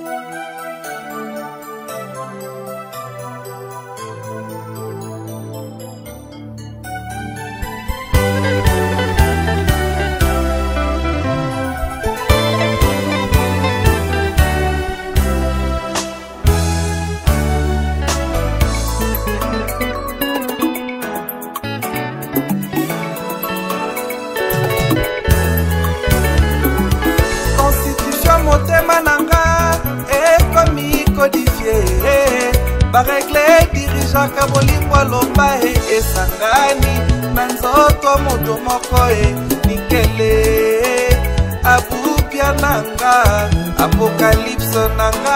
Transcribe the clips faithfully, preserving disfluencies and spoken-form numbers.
Baregle dirija kabolingwa lomba e esangani nanzoto moto moko e nikele abupia nanga apocalypse nanga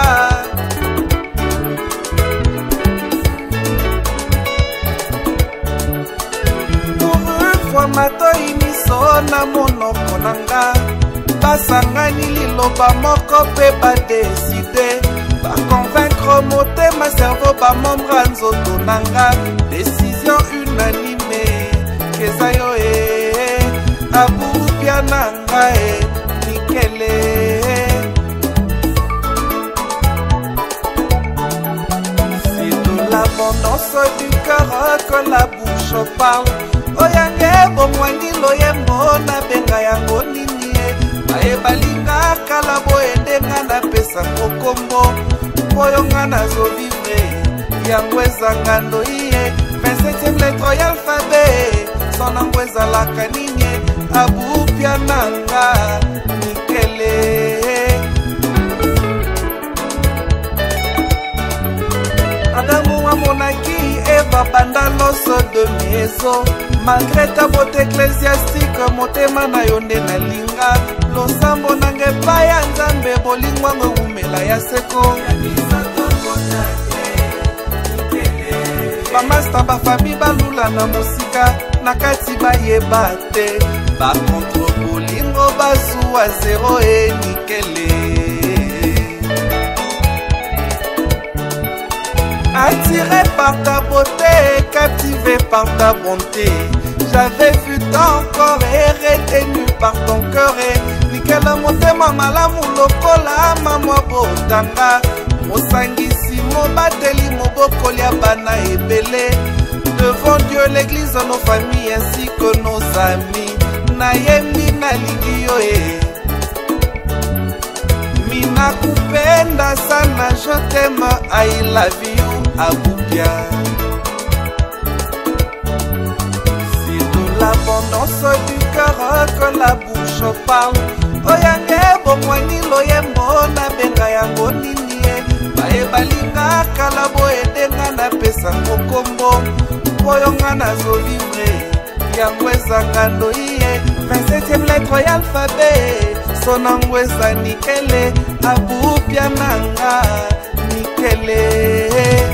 pour une fois matoi miso na monoko nanga basangani liloba moko pe badeside convaincre motema cerveau ba membre nzoto nanga décision unanime keza yo e abupia nanga e nikele c'est de l'abondance du cœur que la bouche parle oyange bomwangi loyembo na benga yango nini e balinga kala boendenga na pesa kokombo Boyonga nazo vivre yango ezanga ndoiye vingt-septième lettre y'alphabet sonango ezalaka nini abupia nanga nikele Adamu amonaki Eva banda loso de miezo malgré ta beauté ecclésiastique motema na yo nde nalinga losambo nanga epai ya nzambe bolingwango umela ya seko bamasta bafami balula na mosika na kati bayeba te bakontre bolingo bazuwa zero e nikele attiré par ta beauté, captivé par ta bonté. J'avais vu ton corps et retenu par ton cœur et nickel motema malamu lokola mama botanga mosangisi mobateli mobokoli ya bana ebele devant Dieu l'église nos familles ainsi que nos amis nayembi nalingi yo e mina kupenda sana je t'aime I love you abupia c'est de l'abondance du cœur que la bouche parle oyange bomwani loyembo na benga yango nini baebalinga kala boedenga na pesa mokombo boyonga nazo vivre yango ezanga ndoiye vingt-septième lettre y'alphabet sonango eza nikele abupia nanga nikele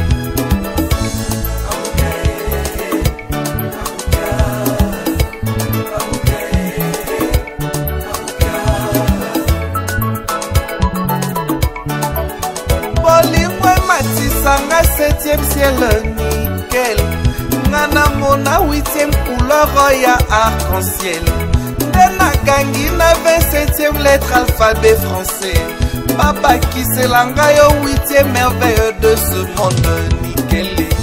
bolingo ematisanga septième ciel nickel ngana mona huitième couleur ya arc-en-ciel nde nakangi na vingt-septième lettre alphabet français babakisela ngai yo huitième merveille de ce monde nikele